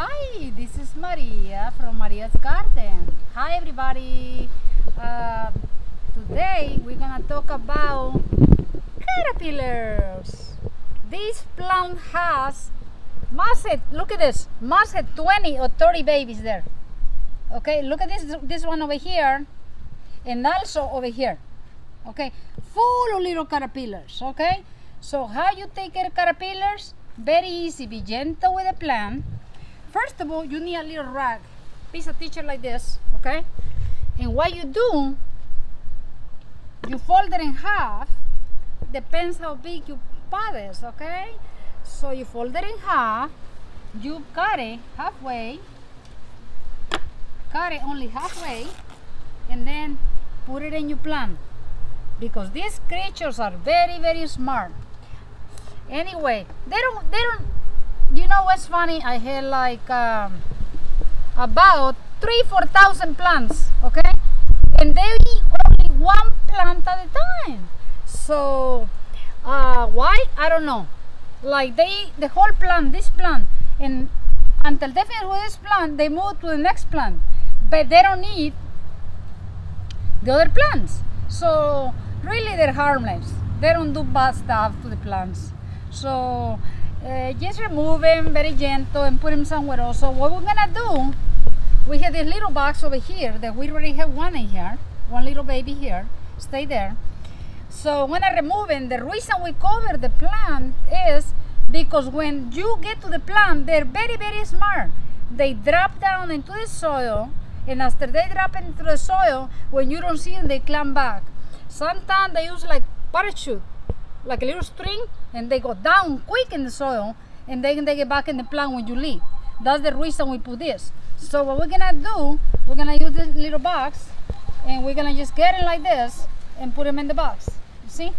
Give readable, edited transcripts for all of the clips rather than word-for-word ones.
Hi, this is Maria from Maria's Garden. Hi everybody. Today we're gonna talk about caterpillars. This plant has look at this, must have 20 or 30 babies there. Okay, look at this one over here and also over here. Okay, full of little caterpillars. Okay, so how you take care of caterpillars? Very easy. Be gentle with the plant. First of all, you need a little rag, piece of tissue like this, okay? And what you do, you fold it in half. Depends how big your pot is, okay? So you fold it in half, you cut it halfway, cut it only halfway, and then put it in your plant. Because these creatures are very, very smart. Anyway, they don't, you know what's funny? I had like about 3,000-4,000 plants, okay? And they eat only one plant at a time. So, why? I don't know. Like they eat the whole plant, this plant, and until they finish with this plant, they move to the next plant. But they don't eat the other plants. So, really they're harmless. They don't do bad stuff to the plants. So, just remove them very gentle and put them somewhere else. So what we're gonna do, we have this little box over here that we already have one in here, one little baby here, stay there. So when I remove them, the reason we cover the plant is because when you get to the plant, they're very, very smart. They drop down into the soil, and after they drop into the soil, when you don't see them, they climb back. Sometimes they use like parachute, like a little string, and they go down quick in the soil, and then they get back in the plant when you leave. That's the reason we put this. So what we're gonna do, we're gonna use this little box, and we're gonna just get it like this and put them in the box. You see?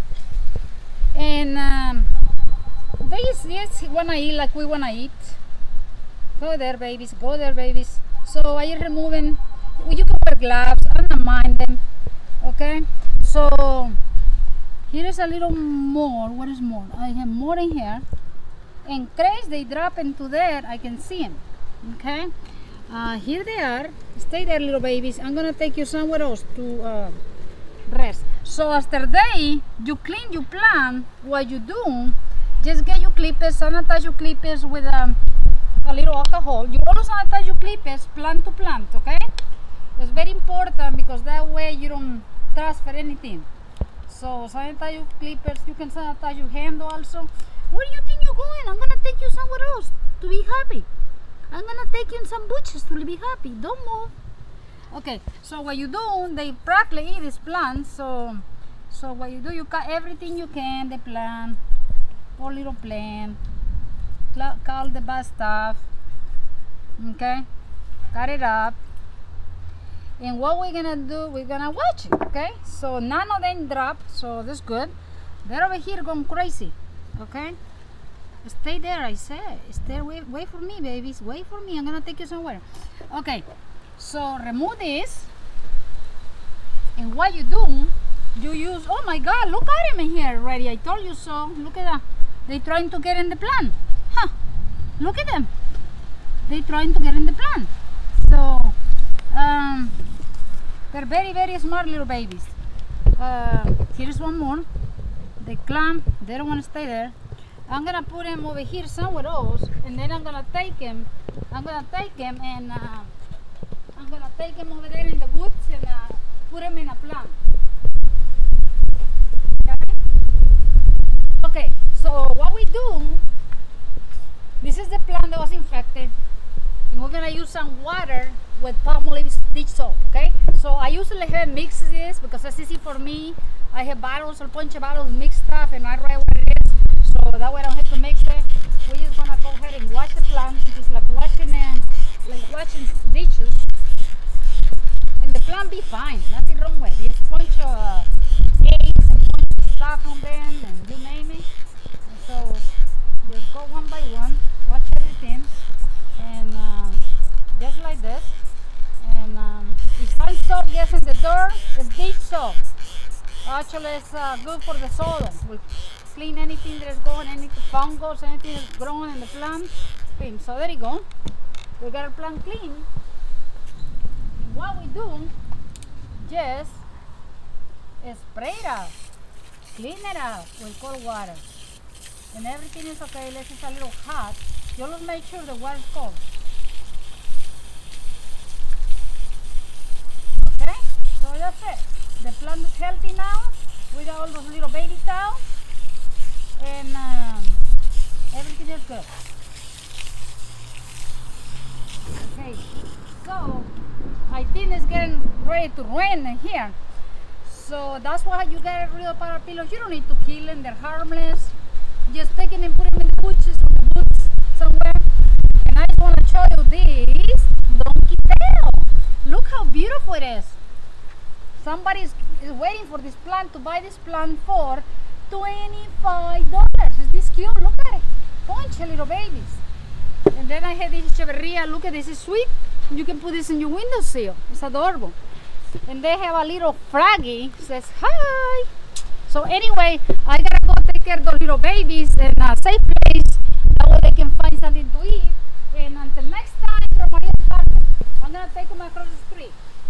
And they just wanna eat like we wanna eat. Go there, babies. Go there, babies. So I just remove them. You can wear gloves. I don't mind them. Okay. So here is a little more. What is more? I have more in here. In case they drop into there, I can see them. Okay. Here they are. Stay there, little babies. I'm gonna take you somewhere else to rest. So after you clean your plant. What you do, just get your clippers, sanitize your clippers with a little alcohol. You always sanitize your clippers plant to plant. Okay. It's very important because that way you don't transfer anything. So sanitize your clippers, you can sanitize your hand also. Where do you think you're going? I'm gonna take you somewhere else to be happy. I'm gonna take you in some bushes to be happy. Don't move. Okay, so what you do, they practically eat this plant. So what you do, you cut everything you can, the plant, poor little plant, cut all the bad stuff. Okay, cut it up. And what we're gonna do, we're gonna watch it, okay? So none of them dropped, so that's good. They're over here going crazy, okay? Stay there, I say. Wait for me, babies. Wait for me. I'm gonna take you somewhere. Okay, so remove this. And what you do, you use, oh my God, look at them in here already. I told you so. Look at that. They're trying to get in the plant. Huh, look at them. They're trying to get in the plant. So, they're very, very smart little babies. Here's one more. They climb. They don't want to stay there. I'm gonna put them over here somewhere else, and then I'm gonna take them. And I'm gonna take them over there in the woods and put them in a plant. Okay. So what we do? This is the plant that was infected, and we're gonna use some water with Palmolive dish soap, okay? So I usually have mixed this because it's easy for me. I have bottles, a bunch of bottles, mixed stuff, and I write what it is. So that way I don't have to mix it. We're just gonna go ahead and wash the plant, just like washing dishes. And the plant be fine, nothing wrong with it. It's a bunch of eggs and bunch of stuff on them, and you name it. And so just go one by one, watch everything, and just like this. And if some soap gets in the door, it's dish soap. Actually, it's good for the soil. We clean anything that is going, any fungus, anything that's growing in the plant. So there you go. we got our plant clean. And what we do, just spray it out, clean it out with cold water. And everything is okay, unless it's a little hot. You always make sure the water is cold. Okay, so that's it. The plant is healthy now. We got all those little babies out. And everything is good. Okay, so I think it's getting ready to rain in here. So that's why you get rid of parapillos. You don't need to kill them, they're harmless. Just take them and put them in the bushes or the woods somewhere. And I just want to show you this donkey tail. Look how beautiful it is. Somebody is waiting for this plant to buy this plant for $25. Is this cute? Look at it. Bunch of little babies. And then I have this Echeverria. Look at this, is sweet. You can put this in your windowsill. It's adorable. And they have a little froggy says hi. So anyway, I gotta go take care of the little babies in a safe place. That way they can find something to eat. And until next time from my apartment, I'm gonna take them across the street.